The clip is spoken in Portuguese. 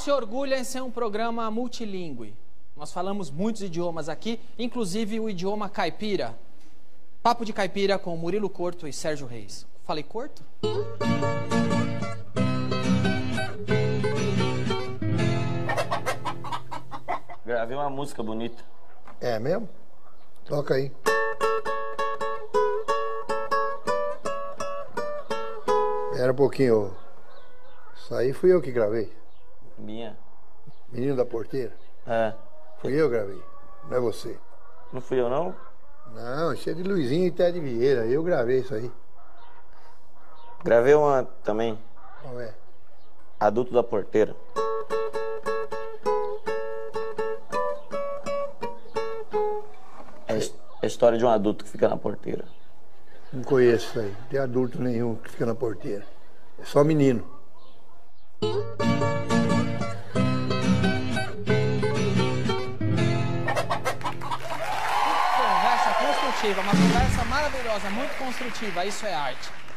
se orgulha em ser um programa multilingüe. Nós falamos muitos idiomas aqui, inclusive o idioma caipira. Papo de Caipira com Murilo Couto e Sérgio Reis. Falei Couto? Gravei uma música bonita. É mesmo? Toca aí. Espera um pouquinho. Isso aí fui eu que gravei. Minha. Menino da Porteira? É. Fui eu que gravei, não é você. Não fui eu, não? Não, isso é de Luizinho e Ted Vieira. Eu gravei isso aí. Gravei uma também. Qual é? Adulto da Porteira. É a história de um adulto que fica na porteira. Não conheço isso aí. Não tem adulto nenhum que fica na porteira. É só menino. Conversa construtiva, uma conversa maravilhosa, muito construtiva. Isso é arte.